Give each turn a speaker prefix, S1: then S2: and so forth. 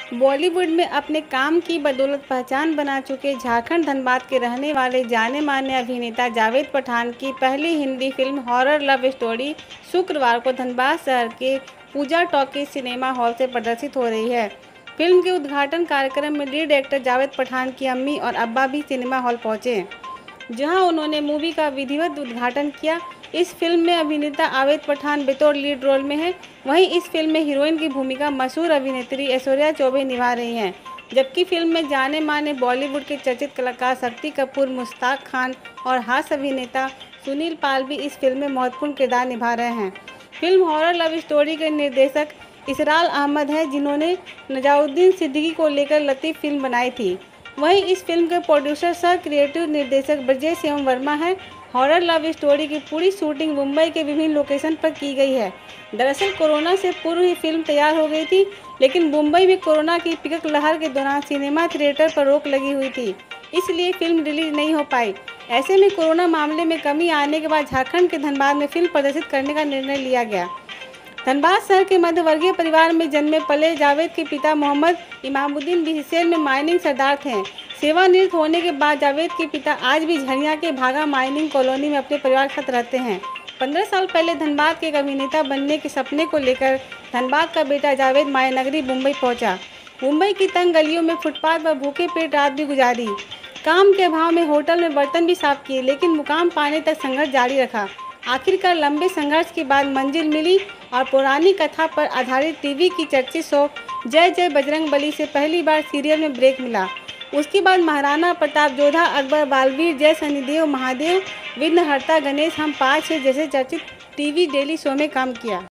S1: बॉलीवुड में अपने काम की बदौलत पहचान बना चुके झारखंड धनबाद के रहने वाले जाने माने अभिनेता जावेद पठान की पहली Hindi film horror love story शुक्रवार को धनबाद शहर के पूजा टॉकीज सिनेमा हॉल से प्रदर्शित हो रही है। फिल्म के उद्घाटन कार्यक्रम में लीड एक्टर जावेद पठान की अम्मी और अब्बा भी सिनेमा हॉल पहुंचे, जहां उन्होंने मूवी का विधिवत उद्घाटन किया। इस फिल्म में अभिनेता जावेद पठान बतौर लीड रोल में है। वहीं इस फिल्म में हीरोइन की भूमिका मशहूर अभिनेत्री ऐश्वर्या चौबे निभा रही हैं, जबकि फिल्म में जाने माने बॉलीवुड के चर्चित कलाकार शक्ति कपूर, मुश्ताक खान और हास्य अभिनेता सुनील पाल भी इस फिल्म में महत्वपूर्ण किरदार निभा रहे हैं। फिल्म हॉरर लव स्टोरी के निर्देशक इसरार अहमद हैं, जिन्होंने नवाजुद्दीन सिद्दीकी को लेकर लतीफ़ फिल्म बनाई थी। वहीं इस फिल्म के प्रोड्यूसर सह क्रिएटिव निर्देशक ब्रजेश एवं वर्मा हैं। हॉरर लव स्टोरी की पूरी शूटिंग मुंबई के विभिन्न लोकेशन पर की गई है। दरअसल कोरोना से पूर्व ही फिल्म तैयार हो गई थी, लेकिन मुंबई में कोरोना की पिकक लहर के दौरान सिनेमा थिएटर पर रोक लगी हुई थी, इसलिए फिल्म रिलीज नहीं हो पाई। ऐसे में कोरोना मामले में कमी आने के बाद झारखंड के धनबाद में फिल्म प्रदर्शित करने का निर्णय लिया गया। धनबाद शहर के मध्यवर्गीय परिवार में जन्मे पले जावेद के पिता मोहम्मद इमामुद्दीन बीएसएल में माइनिंग सरदार थे। सेवानिवृत्त होने के बाद जावेद के पिता आज भी झरिया के भागा माइनिंग कॉलोनी में अपने परिवार के साथ रहते हैं। 15 साल पहले धनबाद के एक अभिनेता बनने के सपने को लेकर धनबाद का बेटा जावेद मायानगरी मुंबई पहुंचा। मुंबई की तंग गलियों में फुटपाथ पर भूखे पेट रात भी गुजारी। काम के अभाव में होटल में बर्तन भी साफ किए, लेकिन मुकाम पाने तक संघर्ष जारी रखा। आखिरकार लंबे संघर्ष के बाद मंजिल मिली और पौराणिक कथा पर आधारित टीवी की चर्चित शो जय जय बजरंगबली से पहली बार सीरियल में ब्रेक मिला। उसके बाद महाराणा प्रताप, जोधा अकबर, बालवीर, जय शनिदेव, महादेव, विघ्नहर्ता, गणेश हम 5 है जैसे चर्चित टीवी डेली शो में काम किया।